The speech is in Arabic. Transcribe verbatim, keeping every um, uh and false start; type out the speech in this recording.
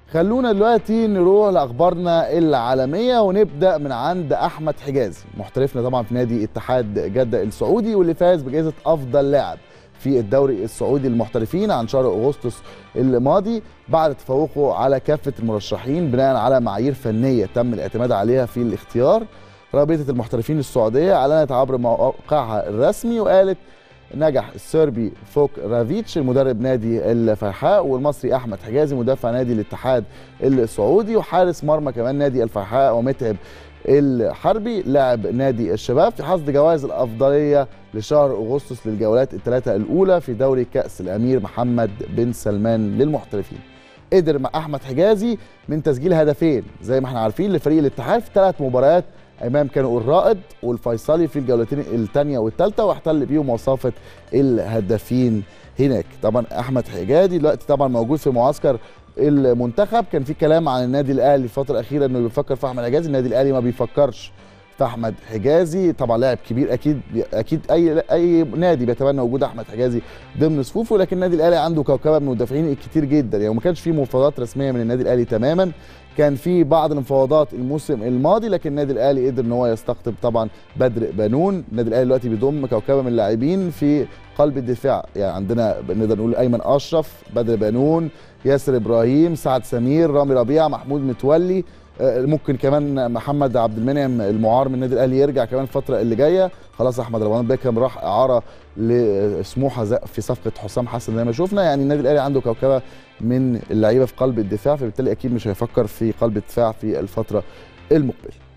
خلونا دلوقتي نروح لاخبارنا العالميه ونبدا من عند احمد حجازي، محترفنا طبعا في نادي اتحاد جده السعودي واللي فاز بجائزه افضل لاعب في الدوري السعودي للمحترفين عن شهر اغسطس الماضي بعد تفوقه على كافه المرشحين بناء على معايير فنيه تم الاعتماد عليها في الاختيار. رابطه المحترفين السعوديه اعلنت عبر موقعها الرسمي وقالت نجح السربي فوك رافيتش المدرب نادي الفيحاء والمصري احمد حجازي مدافع نادي الاتحاد السعودي وحارس مرمى كمان نادي الفيحاء ومتعب الحربي لاعب نادي الشباب في حصد جوائز الافضليه لشهر اغسطس للجولات الثلاثه الاولى في دوري كاس الامير محمد بن سلمان للمحترفين. قدر مع احمد حجازي من تسجيل هدفين زي ما احنا عارفين لفريق الاتحاد في ثلاث مباريات امام كانوا الرائد والفيصلي في الجولتين الثانيه والثالثه واحتل بيهم وصافه الهدافين هناك. طبعا احمد حجازي دلوقتي طبعا موجود في معسكر المنتخب. كان في كلام عن النادي الاهلي الفتره الاخيره انه بيفكر في احمد حجازي، النادي الاهلي ما بيفكرش في احمد حجازي. طبعا لاعب كبير اكيد اكيد اي اي نادي بيتمنى وجود احمد حجازي ضمن صفوفه، لكن النادي الاهلي عنده كوكبه من المدافعين الكتير جدا، يعني ما كانش في مفاوضات رسميه من النادي الاهلي تماما. كان في بعض المفاوضات الموسم الماضي لكن النادي الاهلي قدر ان هو يستقطب طبعا بدر بنون. النادي الاهلي دلوقتي بيضم كوكبه من اللاعبين في قلب الدفاع، يعني عندنا نقدر نقول ايمن اشرف، بدر بنون، ياسر ابراهيم، سعد سمير، رامي ربيعه، محمود متولي، ممكن كمان محمد عبد المنعم المعار من النادي الاهلي يرجع كمان الفتره اللي جايه. خلاص احمد رمضان بيكهام راح اعاره لسموحه في صفقه حسام حسن زي ما شفنا. يعني النادي الاهلي عنده كوكبه من اللعيبه في قلب الدفاع، فبالتالي اكيد مش هيفكر في قلب الدفاع في الفتره المقبله.